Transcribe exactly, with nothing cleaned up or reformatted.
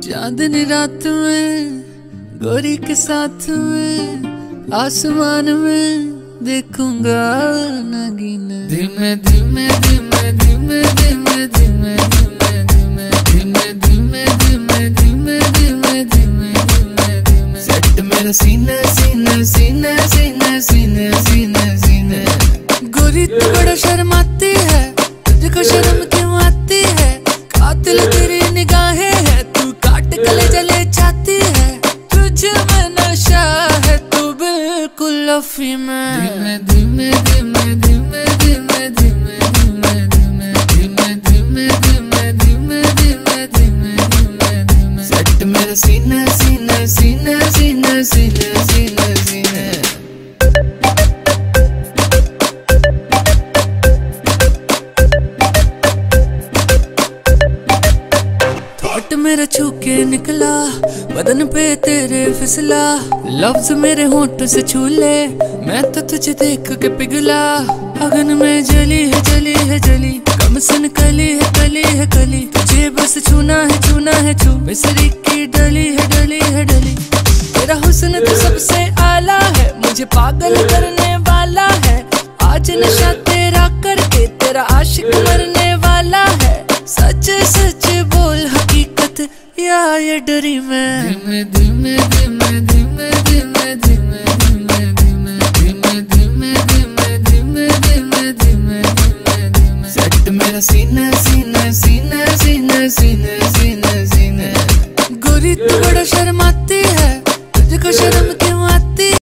चांदनी रात में गोरी के साथ में आसमान में देखूंगा नगीना। धीमे धीमे धीमे धीमे धीमे धीमे धीमे धीमे धीमे धीमे धीमे धीमे धीमे धीमे धीमे सेट मेरा सीना सीना सीना सीना सीना सीना सीना। गोरी तू बड़ा शर्माती है, तुझको शर्म क्यों आती है? कातिल तेरी निगाहें है, तू काट गले जले चाहती है। तुझे में नशा है, तू बिल्कुल अफी में। धीमे धीमे धीमे धीमे धीमे धीमे धीमे धीमे धीमे धीमे धीमे धीमे धीमे धीमे धीमे धीमे सेट मेरा सीना सीना सीना सीना सीना सीना सीना। मेरा छू के निकला बदन पे तेरे फिसला, लफ्ज मेरे होंठ से छू ले, मैं तो तुझे देख के पिघला। अगन में जली है जली है जली, कम सन कली है कली है कली, तुझे बस छूना है छूना है छू। मिसरी की डली है डली है डली, तेरा हुस्न तो सबसे आला है, मुझे पागल करने वाला है। आज नशा तेरा करके तेरा आशिक मरने वाला है। सच सच बोल हकीकत या ये डरी मैं। धीमे धीमे धीमे